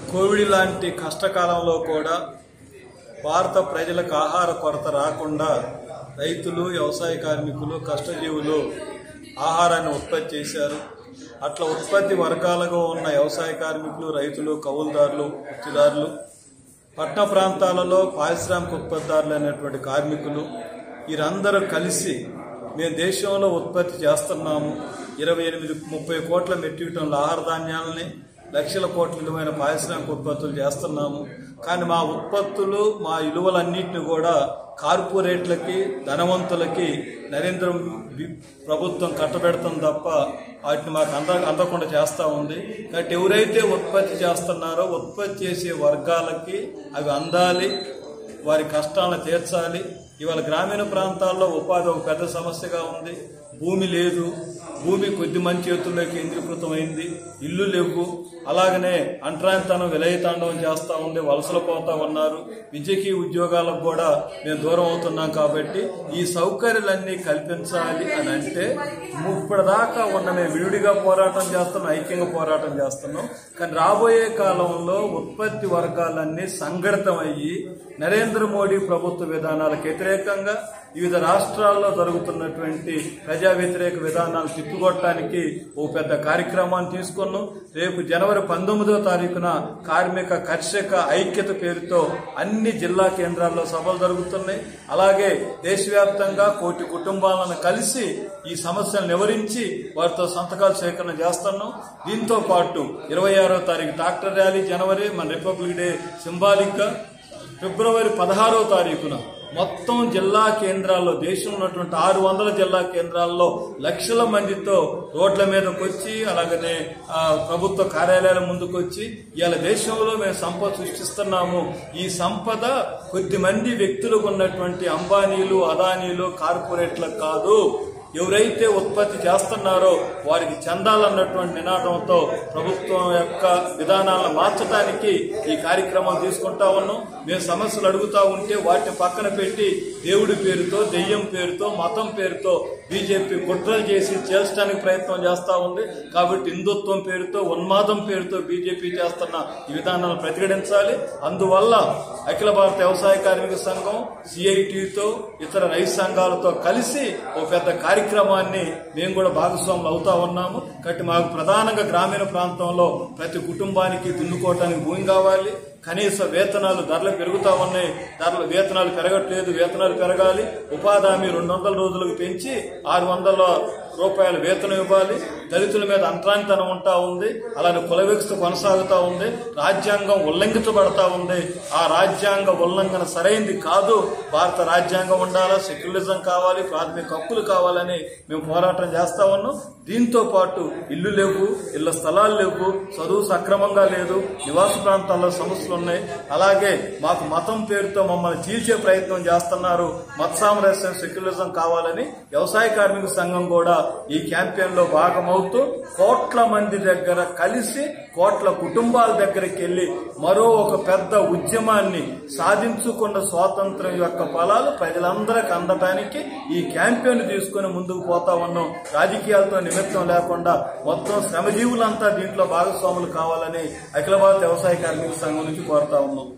Covid లాంటి కష్టకాలంలో కూడా భారత ప్రజలకు ఆహార కొరత రాకుండా రైతులు, వ్యవసాయ కార్మికులు, కష్టజీవులు ఆహారాన్ని ఉత్పత్తి చేశారు. అట్లా ఉత్పత్తి వర్గాలుగా ఉన్న వ్యవసాయ కార్మికులు, రైతులు, కౌలుదారులు, వృత్తిదారులు, పట్టణ ప్రాంతాలలో పారిశ్రామిక ఉత్పత్తిదారులు అనేటువంటి కార్మికులు వీరందరూ కలిసి మేము దేశంలో ఉత్పత్తి చేస్తున్నాము. 28-30 కోట్ల మెట్రిక్ టన్నుల ఆహార ధాన్యాలని, లక్షల కోట్ల విలువైన పారిశ్రామిక ఉత్పత్తులు చేస్తున్నాము. కానీ మా ఉత్పత్తులు, మా విలువలన్నింటినీ కూడా కార్పొరేట్లకి, ధనవంతులకి నరేంద్ర ప్రభుత్వం కట్టబెడుతుంది తప్ప వాటిని మాకు అందకుండా చేస్తూ ఉంది. కాబట్టి ఎవరైతే ఉత్పత్తి చేస్తున్నారో ఉత్పత్తి చేసే వర్గాలకి అవి అందాలి, వారి కష్టాలను తీర్చాలి. ఇవాళ గ్రామీణ ప్రాంతాల్లో ఉపాధి ఒక పెద్ద సమస్యగా ఉంది. భూమి లేదు, భూమి కొద్ది మంది చేతుల్లో కేంద్రీకృతమైంది, ఇల్లు లేవు. అలాగనే అంటరానితనం విలయతాండవం చేస్తూ ఉంది, వలసలు పోతా ఉన్నారు. విద్యకి ఉద్యోగాలకు కూడా మేము దూరం అవుతున్నాం. కాబట్టి ఈ సౌకర్యాలన్నీ కల్పించాలి అని అంటే ఇప్పటిదాకా ఉన్న మేము విడిగా పోరాటం చేస్తున్నాం, ఐక్యంగా పోరాటం చేస్తున్నాం. కానీ రాబోయే కాలంలో ఉత్పత్తి వర్గాలన్నీ సంఘటితమయ్యి నరేంద్ర మోడీ ప్రభుత్వ విధానాలకు వ్యతిరేకంగా వివిధ రాష్ట్రాల్లో జరుగుతున్నటువంటి ప్రజా వ్యతిరేక విధానాలు తిప్పికొట్టడానికి ఓ పెద్ద కార్యక్రమాన్ని తీసుకున్నాం. రేపు జనవరి 19వ తారీఖున కార్మిక కర్షక ఐక్యత పేరుతో అన్ని జిల్లా కేంద్రాల్లో సభలు జరుగుతున్నాయి. అలాగే దేశవ్యాప్తంగా 1 కోటి కుటుంబాలను కలిసి ఈ సమస్యలను వివరించి వారితో సంతకాలు సేకరణ చేస్తున్నాం. దీంతో పాటు 26వ తారీఖు ట్రాక్టర్ ర్యాలీ, జనవరి మన రిపబ్లిక్ డే సింబాలిక్ గా, ఫిబ్రవరి 16వ తారీఖున మొత్తం జిల్లా కేంద్రాల్లో, దేశంలో ఉన్నటువంటి 600 జిల్లా కేంద్రాల్లో లక్షల మందితో రోడ్ల మీదకి వచ్చి, అలాగనే ప్రభుత్వ కార్యాలయాల ముందుకు వచ్చి ఇవాళ దేశంలో మేము సంపద సృష్టిస్తున్నాము. ఈ సంపద కొద్ది మంది వ్యక్తులకు ఉన్నటువంటి అంబానీలు, అదానీలు, కార్పొరేట్లకు కాదు, ఎవరైతే ఉత్పత్తి చేస్తున్నారో వారికి చెందాలన్నటువంటి నినాదంతో ప్రభుత్వం యొక్క విధానాలను మార్చడానికి ఈ కార్యక్రమం తీసుకుంటా ఉన్నాం. మేము సమస్యలు అడుగుతా ఉంటే వాటిని పక్కన పెట్టి దేవుడి పేరుతో, దెయ్యం పేరుతో, మతం పేరుతో బీజేపీ కుట్రలు చేసి చేల్చడానికి ప్రయత్నం చేస్తా ఉంది. కాబట్టి హిందుత్వం పేరుతో, ఉన్మాదం పేరుతో బీజేపీ చేస్తున్న ఈ విధానాలను ప్రతిఘటించాలి. అందువల్ల అఖిల భారత వ్యవసాయ కార్మిక సంఘం, సిఐటితో, ఇతర రైతు సంఘాలతో కలిసి ఓ పెద్ద కార్యక్రమాన్ని మేము కూడా భాగస్వాములు అవుతా ఉన్నాము. కాబట్టి మాకు ప్రధానంగా గ్రామీణ ప్రాంతంలో ప్రతి కుటుంబానికి దున్నుకోవటానికి భూమి కావాలి. కనీస వేతనాలు ధరలు పెరుగుతా ఉన్నాయి, వేతనాలు పెరగట్లేదు, వేతనాలు పెరగాలి. ఉపాధి హామీ 200 రోజులకు పెంచి 600 రూపాయల వేతనం ఇవ్వాలి. దళితుల మీద అంటరానితనం ఉంటా ఉంది, అలానే కుల వివక్ష కొనసాగుతా ఉంది, రాజ్యాంగం ఉల్లంఘించబడతా ఉంది. ఆ రాజ్యాంగ ఉల్లంఘన సరైంది కాదు. భారత రాజ్యాంగం ఉండాలా, సెక్యులరిజం కావాలి, ప్రాథమిక హక్కులు కావాలని మేము పోరాటం చేస్తా ఉన్నాం. దీంతో పాటు ఇల్లు లేవు, ఇళ్ల స్థలాలు లేవు, చదువు సక్రమంగా లేదు, నివాస ప్రాంతాల్లో సమస్యలు ఉన్నాయి. అలాగే మాకు మతం పేరుతో మమ్మల్ని చీల్చే ప్రయత్నం చేస్తున్నారు. మత సామరస్యం, సెక్యులరిజం కావాలని వ్యవసాయ కార్మిక సంఘం కూడా ఈ క్యాంపెయిన్ లో భాగమవుతూ కోట్ల మంది దగ్గర కలిసి, కోట్ల కుటుంబాల దగ్గరికి వెళ్లి మరో ఒక పెద్ద ఉద్యమాన్ని సాధించుకున్న స్వాతంత్ర్యం యొక్క ఫలాలు ప్రజలందరికీ అందటానికి ఈ క్యాంపెయిన్ తీసుకుని ముందుకు పోతా ఉన్నాం. రాజకీయాలతో నిమిత్తం లేకుండా మొత్తం శ్రమజీవులంతా దీంట్లో భాగస్వాములు కావాలని అఖిల భారత వ్యవసాయ కార్మిక సంఘం నుంచి కోరుతా ఉన్నాం.